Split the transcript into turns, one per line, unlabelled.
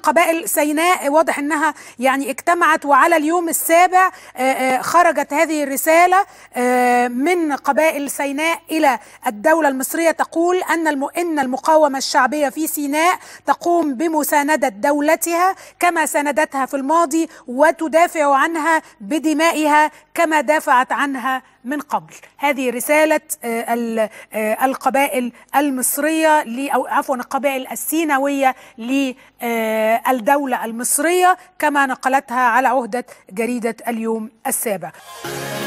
قبائل سيناء واضح أنها يعني اجتمعت، وعلى اليوم السابع خرجت هذه الرسالة من قبائل سيناء إلى الدولة المصرية تقول إن المقاومة الشعبية في سيناء تقوم بمساندة دولتها كما ساندتها في الماضي، وتدافع عنها بدمائها كما دافعت عنها من قبل. هذه رسالة القبائل المصرية أو عفوا القبائل السيناوية للدولة المصرية كما نقلتها على عهدة جريدة اليوم السابع.